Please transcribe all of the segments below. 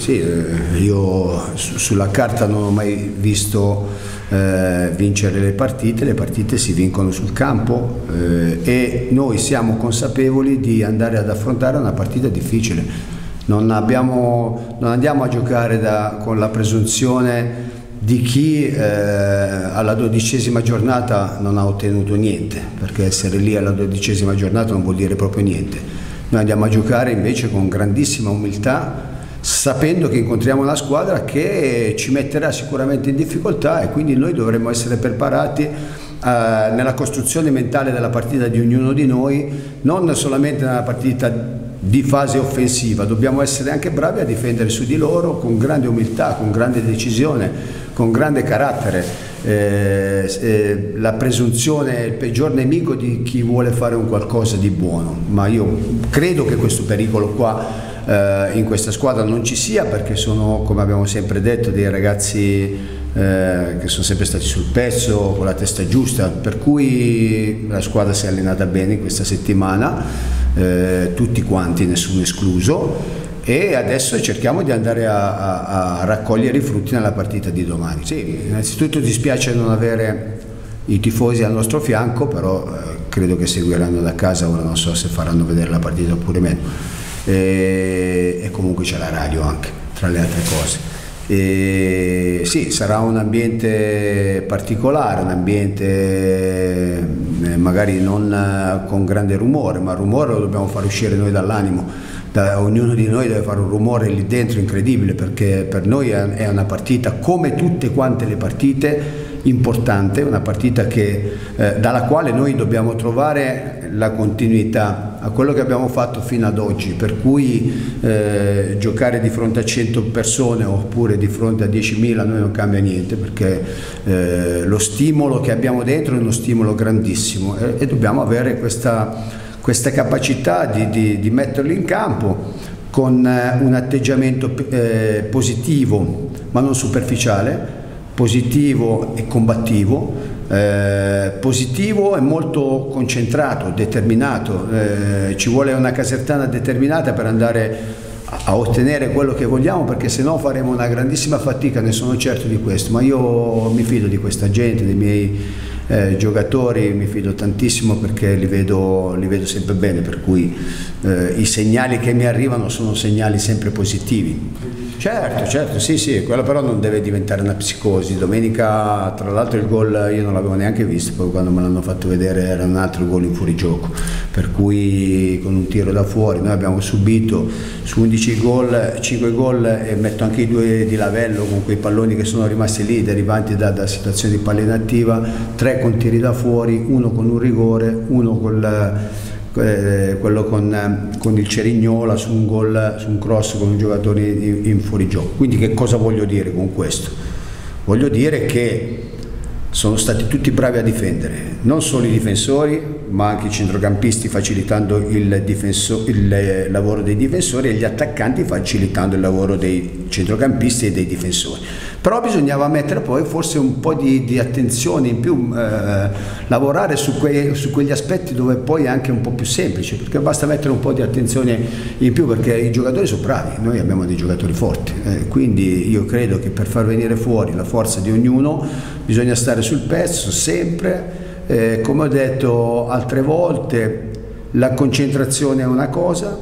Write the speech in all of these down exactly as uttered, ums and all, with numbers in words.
sì, eh, io su, sulla carta non ho mai visto eh, vincere le partite, le partite si vincono sul campo eh, e noi siamo consapevoli di andare ad affrontare una partita difficile. Non, abbiamo, non andiamo a giocare da, con la presunzione di chi eh, alla dodicesima giornata non ha ottenuto niente, perché essere lì alla dodicesima giornata non vuol dire proprio niente. Noi andiamo a giocare invece con grandissima umiltà, sapendo che incontriamo una squadra che ci metterà sicuramente in difficoltà e quindi noi dovremmo essere preparati eh, nella costruzione mentale della partita di ognuno di noi, non solamente nella partita di fase offensiva, dobbiamo essere anche bravi a difendere su di loro con grande umiltà, con grande decisione, con grande carattere. Eh, eh, la presunzione è il peggior nemico di chi vuole fare un qualcosa di buono, ma io credo che questo pericolo qua eh, in questa squadra non ci sia, perché sono, come abbiamo sempre detto, dei ragazzi eh, che sono sempre stati sul pezzo, con la testa giusta, per cui la squadra si è allenata bene in questa settimana. Eh, tutti quanti, nessuno escluso, e adesso cerchiamo di andare a, a, a raccogliere i frutti nella partita di domani. Sì, innanzitutto dispiace non avere i tifosi al nostro fianco, però eh, credo che seguiranno da casa, ora non so se faranno vedere la partita oppure meno, e, e comunque c'è la radio anche, tra le altre cose. E sì, sarà un ambiente particolare, un ambiente eh, magari non con grande rumore, ma il rumore lo dobbiamo far uscire noi dall'animo. Da, ognuno di noi deve fare un rumore lì dentro incredibile, perché per noi è, è una partita, come tutte quante le partite, importante, una partita che, eh, dalla quale noi dobbiamo trovare la continuità a quello che abbiamo fatto fino ad oggi, per cui eh, giocare di fronte a cento persone oppure di fronte a diecimila a noi non cambia niente, perché eh, lo stimolo che abbiamo dentro è uno stimolo grandissimo e, e dobbiamo avere questa, questa capacità di, di, di metterlo in campo con eh, un atteggiamento eh, positivo ma non superficiale, positivo e combattivo. Eh, positivo e molto concentrato, determinato, eh, ci vuole una casertana determinata per andare a, a ottenere quello che vogliamo, perché se no faremo una grandissima fatica, ne sono certo di questo, ma io mi fido di questa gente, dei miei eh, giocatori, mi fido tantissimo perché li vedo, li vedo sempre bene, per cui eh, i segnali che mi arrivano sono segnali sempre positivi. Certo, certo, sì, sì, quello però non deve diventare una psicosi. Domenica, tra l'altro, il gol io non l'avevo neanche visto, poi quando me l'hanno fatto vedere era un altro gol in fuorigioco, per cui con un tiro da fuori noi abbiamo subito su undici gol, cinque gol, e metto anche i due di Lavello con quei palloni che sono rimasti lì derivanti da, da situazioni di palla inattiva, tre con tiri da fuori, uno con un rigore, uno col... Eh, quello con, con il Cerignola su un gol, su un cross con un giocatore in, in fuorigioco. Quindi che cosa voglio dire con questo? Voglio dire che sono stati tutti bravi a difendere, non solo i difensori ma anche i centrocampisti, facilitando il, difenso, il lavoro dei difensori, e gli attaccanti facilitando il lavoro dei centrocampisti e dei difensori. Però bisognava mettere poi forse un po' di, di attenzione in più, eh, lavorare su, quei, su quegli aspetti dove poi è anche un po' più semplice, perché basta mettere un po' di attenzione in più, perché i giocatori sono bravi, noi abbiamo dei giocatori forti, eh, quindi io credo che per far venire fuori la forza di ognuno bisogna stare sul pezzo sempre. Eh, come ho detto altre volte, la concentrazione è una cosa,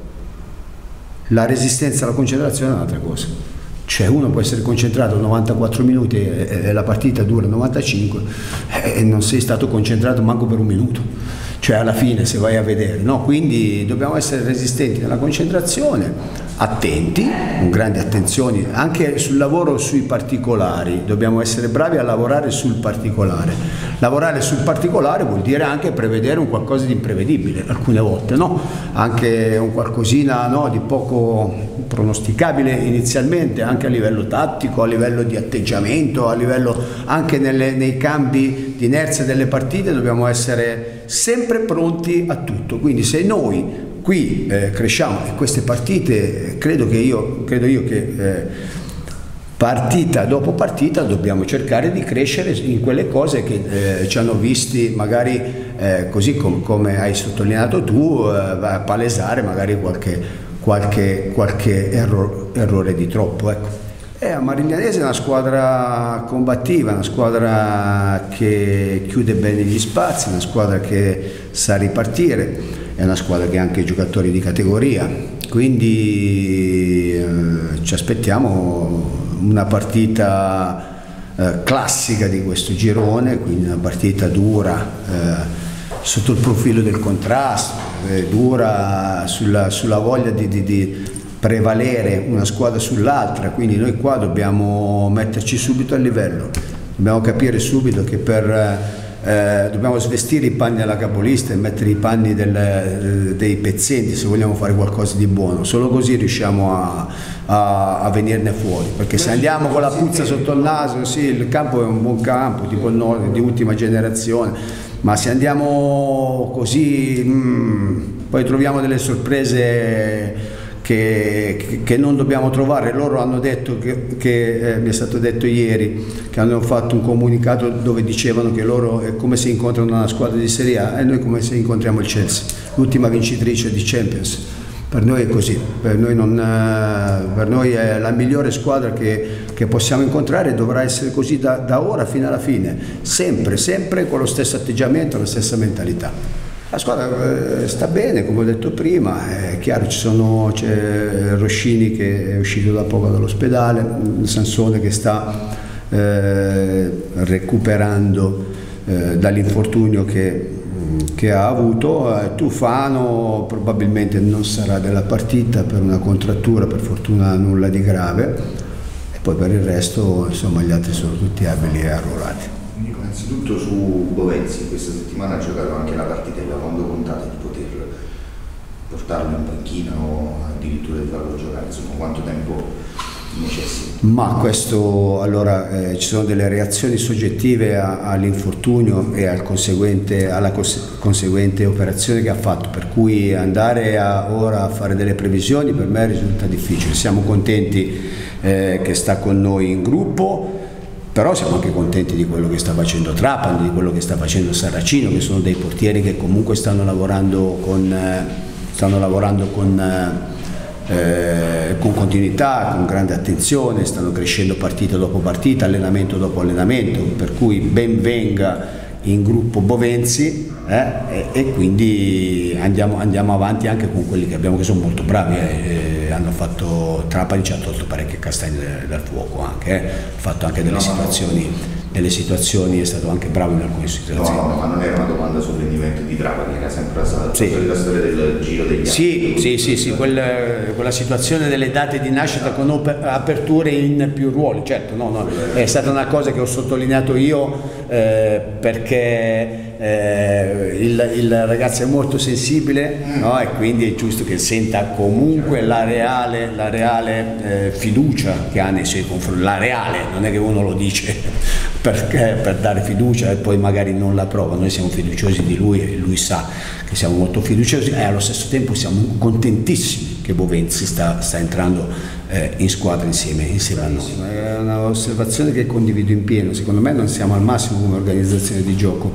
la resistenza alla concentrazione è un'altra cosa. Cioè uno può essere concentrato novantaquattro minuti e, e la partita dura novantacinque e non sei stato concentrato manco per un minuto, cioè alla fine se vai a vedere, no? Quindi dobbiamo essere resistenti nella concentrazione, attenti, con grandi attenzioni, anche sul lavoro sui particolari, dobbiamo essere bravi a lavorare sul particolare. Lavorare sul particolare vuol dire anche prevedere un qualcosa di imprevedibile, alcune volte, no? Anche un qualcosina, no, di poco pronosticabile inizialmente, anche a livello tattico, a livello di atteggiamento, a livello anche nelle, nei cambi di inerzia delle partite, dobbiamo essere sempre pronti a tutto. Quindi se noi qui eh, cresciamo e queste partite, credo che io, credo io che eh, partita dopo partita dobbiamo cercare di crescere in quelle cose che eh, ci hanno visti magari eh, così com come hai sottolineato tu, eh, palesare magari qualche, qualche, qualche error, errore di troppo. Ecco. Eh, Mariglianese è una squadra combattiva, una squadra che chiude bene gli spazi, una squadra che sa ripartire, è una squadra che ha anche giocatori di categoria, quindi eh, ci aspettiamo una partita eh, classica di questo girone, quindi una partita dura eh, sotto il profilo del contrasto, eh, dura sulla, sulla voglia di, di, di prevalere una squadra sull'altra, quindi noi qua dobbiamo metterci subito a livello, dobbiamo capire subito che per, eh, dobbiamo svestire i panni alla capolista e mettere i panni del, eh, dei pezzenti se vogliamo fare qualcosa di buono, solo così riusciamo a, a, a venirne fuori, perché se andiamo con la puzza sotto il naso, sì, il campo è un buon campo, tipo il Nord, di ultima generazione, ma se andiamo così, mh, poi troviamo delle sorprese Che, che non dobbiamo trovare. Loro hanno detto che, che eh, mi è stato detto ieri che hanno fatto un comunicato dove dicevano che loro è come se incontrano una squadra di Serie A e noi come se incontriamo il Chelsea, l'ultima vincitrice di Champions. Per noi è così, per noi, non, per noi è la migliore squadra che, che possiamo incontrare e dovrà essere così da, da ora fino alla fine, sempre, sempre con lo stesso atteggiamento, la stessa mentalità. La squadra eh, sta bene, come ho detto prima, è chiaro, ci sono, c'è Roscini che è uscito da poco dall'ospedale, Sansone che sta eh, recuperando eh, dall'infortunio che, che ha avuto, eh, Tufano probabilmente non sarà della partita per una contrattura, per fortuna nulla di grave, e poi per il resto insomma gli altri sono tutti abili e arruolati. Innanzitutto su Bovenzi, questa settimana ha giocato anche la partitella, quando contate di poter portarlo in panchina o addirittura di farlo giocare, insomma quanto tempo necessita? Ma questo, allora eh, ci sono delle reazioni soggettive all'infortunio e al conseguente, alla cons conseguente operazione che ha fatto, per cui andare a, ora a fare delle previsioni per me risulta difficile. Siamo contenti eh, che sta con noi in gruppo, però siamo anche contenti di quello che sta facendo Trapani, di quello che sta facendo Saracino, che sono dei portieri che comunque stanno lavorando con, eh, stanno lavorando con, eh, con continuità, con grande attenzione, stanno crescendo partita dopo partita, allenamento dopo allenamento, per cui ben venga in gruppo Bovenzi eh, e, e quindi andiamo, andiamo avanti anche con quelli che abbiamo, che sono molto bravi. Eh, hanno fatto, Trapani ci ha tolto parecchie castagne dal fuoco anche, eh. ha fatto anche delle situazioni, delle situazioni, è stato anche bravo in alcune situazioni. No, no, ma non era una domanda sul rendimento di Trapani, era sempre stata sì. la storia del giro degli anni. Sì, sì, sì, sì, quel, quella situazione delle date di nascita con aperture in più ruoli, certo, no, no, è stata una cosa che ho sottolineato io eh, perché eh, il, il ragazzo è molto sensibile, no? E quindi è giusto che senta comunque la reale, la reale eh, fiducia che ha nei suoi confronti, la reale, non è che uno lo dice perché, per dare fiducia e poi magari non la prova. Noi siamo fiduciosi di lui e lui sa che siamo molto fiduciosi e allo stesso tempo siamo contentissimi che Bovenzi sta, sta entrando eh, in squadra insieme, insieme a noi. È un'osservazione che condivido in pieno, secondo me non siamo al massimo come organizzazione di gioco,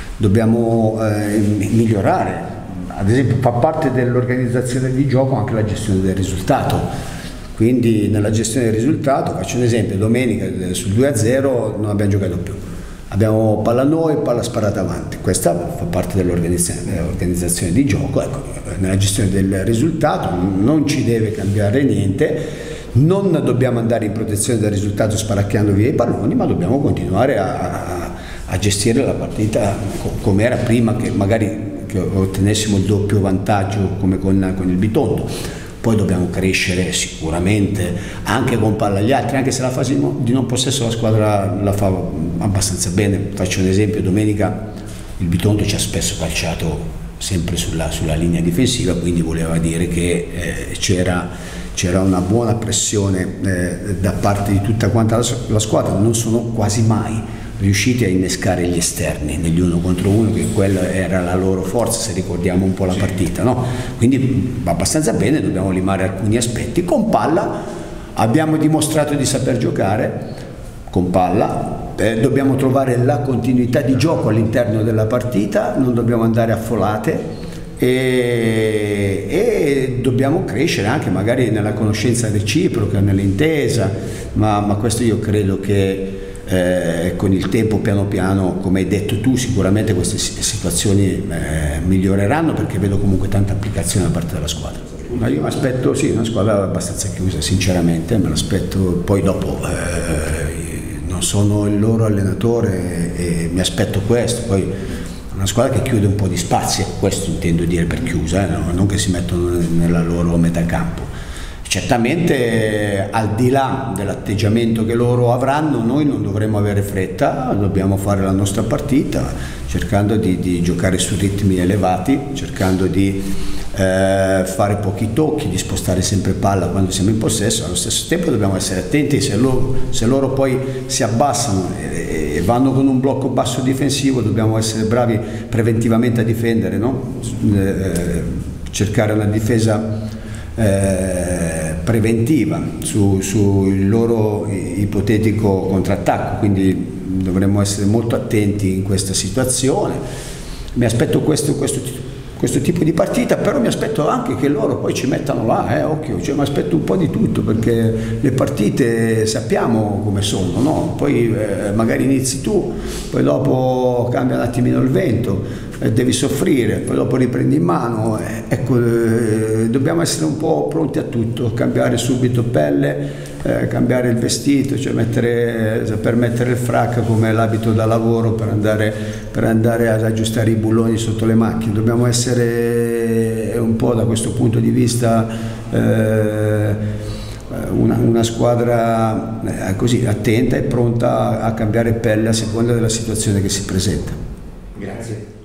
dobbiamo eh, migliorare, ad esempio fa parte dell'organizzazione di gioco anche la gestione del risultato. Quindi nella gestione del risultato, faccio un esempio, domenica sul due a zero non abbiamo giocato più, abbiamo palla a noi, palla sparata avanti, questa fa parte dell'organizzazione di gioco. Ecco, nella gestione del risultato non ci deve cambiare niente, non dobbiamo andare in protezione del risultato sparacchiando via i palloni, ma dobbiamo continuare a, a, a gestire la partita come era prima, che magari che ottenessimo il doppio vantaggio come con, con il Bitondo. Poi dobbiamo crescere sicuramente anche con palla agli altri, anche se la fase di non possesso la squadra la fa abbastanza bene. Faccio un esempio, domenica il Bitondo ci ha spesso calciato sempre sulla, sulla linea difensiva, quindi voleva dire che eh, c'era c'era una buona pressione eh, da parte di tutta quanta la, la squadra. Non sono quasi mai riusciti a innescare gli esterni negli uno contro uno, che quella era la loro forza, se ricordiamo un po' la partita, no? Quindi va abbastanza bene, dobbiamo limare alcuni aspetti. Con palla abbiamo dimostrato di saper giocare con palla, eh, dobbiamo trovare la continuità di gioco all'interno della partita, non dobbiamo andare a folate, e, e dobbiamo crescere anche magari nella conoscenza reciproca, nell'intesa, ma, ma questo io credo che eh, con il tempo piano piano, come hai detto tu, sicuramente queste situazioni eh, miglioreranno, perché vedo comunque tanta applicazione da parte della squadra. Ma io mi aspetto, sì, una squadra abbastanza chiusa, sinceramente, me l'aspetto. Poi dopo eh, non sono il loro allenatore e mi aspetto questo. Poi una squadra che chiude un po' di spazi, questo intendo dire per chiusa, eh, no? Non che si mettono nella loro metà campo. Certamente al di là dell'atteggiamento che loro avranno, noi non dovremo avere fretta, dobbiamo fare la nostra partita cercando di, di giocare su ritmi elevati, cercando di Eh, fare pochi tocchi, di spostare sempre palla quando siamo in possesso. Allo stesso tempo dobbiamo essere attenti, se loro, se loro poi si abbassano e, e vanno con un blocco basso difensivo, dobbiamo essere bravi preventivamente a difendere, no? eh, cercare una difesa eh, preventiva sul su loro ipotetico contrattacco, quindi dovremmo essere molto attenti in questa situazione. Mi aspetto questo, questo questo tipo di partita, però mi aspetto anche che loro poi ci mettano là, eh, occhio, cioè mi aspetto un po' di tutto, perché le partite sappiamo come sono, no? Poi eh, magari inizi tu, poi dopo cambia un attimino il vento, eh, devi soffrire, poi dopo riprendi in mano, eh, ecco, eh, dobbiamo essere un po' pronti a tutto, cambiare subito pelle, eh, cambiare il vestito, cioè mettere, saper mettere il frac come l'abito da lavoro per andare, per andare ad aggiustare i bulloni sotto le macchine. Dobbiamo essere un po' da questo punto di vista eh, una, una squadra eh, così attenta e pronta a cambiare pelle a seconda della situazione che si presenta. Grazie.